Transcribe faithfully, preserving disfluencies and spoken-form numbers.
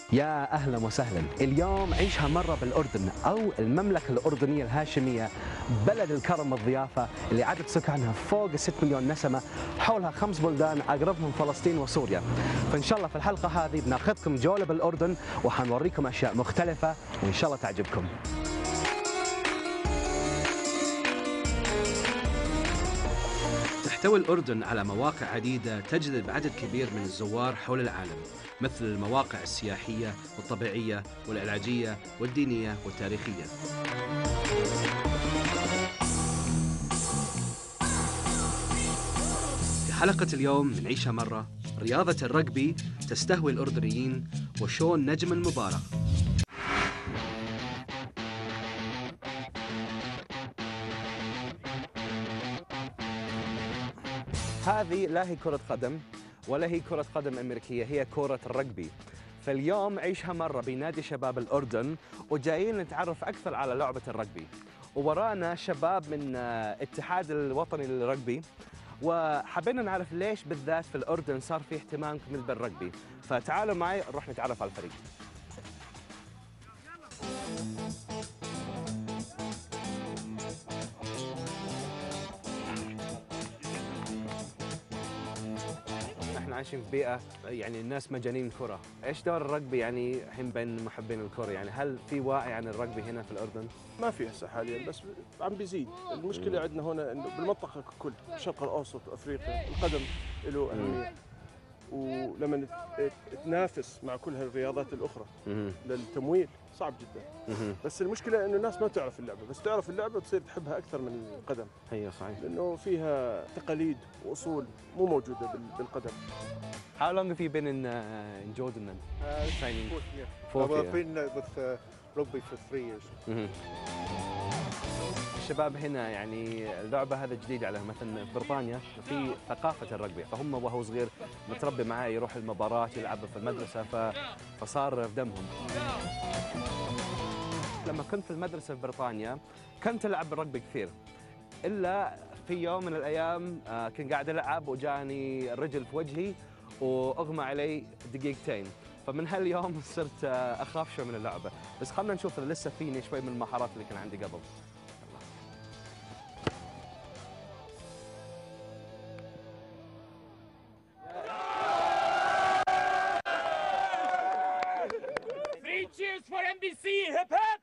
يا أهلا وسهلا. اليوم عيشها مرة بالأردن أو المملكة الأردنية الهاشمية، بلد الكرم والضيافة اللي عدد سكانها فوق ستة مليون نسمة، حولها خمس بلدان أقربهم فلسطين وسوريا. فإن شاء الله في الحلقة هذه بناخذكم جولة بالأردن وحنوريكم أشياء مختلفة وإن شاء الله تعجبكم. تحتوي الأردن على مواقع عديدة تجذب عدد كبير من الزوار حول العالم، مثل المواقع السياحية والطبيعية والعلاجية والدينية والتاريخية. في حلقة اليوم من عيشها مرة، رياضة الرجبي تستهوي الأردنيين وشون نجم المباراة. هذه لا هي كرة قدم ولا هي كرة قدم أمريكية، هي كرة الرجبي. فاليوم عيشها مرة بنادي شباب الأردن وجايين نتعرف أكثر على لعبة الرجبي. وورانا شباب من الاتحاد الوطني للرجبي، وحبينا نعرف ليش بالذات في الأردن صار في اهتمام كبير بالرجبي. فتعالوا معي نروح نتعرف على الفريق. احنا عايشين في بيئة يعني الناس مجانين كرة، ايش دور الرجبي يعني الحين بين محبين الكرة؟ يعني هل في وعي عن الرجبي هنا في الأردن؟ ما في هسه حاليا، بس عم بيزيد. المشكلة عندنا هنا انه بالمنطقة ككل، الشرق الأوسط وأفريقيا، القدم له أهمية، ولما تنافس مع كل هالرياضات الأخرى للتمويل صعب جدا. بس المشكلة انه الناس ما تعرف اللعبة، بس تعرف اللعبة بتصير تحبها أكثر من القدم. هي صحيح، لأنه فيها تقاليد وأصول مو موجودة بالقدم. How long have you been in uh, in Jordan then? Uh, Training? Fourth year. Fourth Well, year. I've been uh, with uh, rugby for three years. الشباب هنا يعني اللعبة هذا جديد عليهم، مثلا في بريطانيا في ثقافة الرجبي، فهم وهو صغير متربي معاه يروح المباراه يلعب في المدرسة، ف... فصار في دمهم. لما كنت في المدرسة في بريطانيا كنت ألعب الرجبي كثير، إلا في يوم من الأيام كنت قاعد ألعب وجاني الرجل في وجهي وأغمى علي دقيقتين، فمن هاليوم صرت أخاف شوي من اللعبة. بس خلنا نشوف لسه فيني شوي من المهارات اللي كان عندي قبل. Three cheers for M B C, hip hip!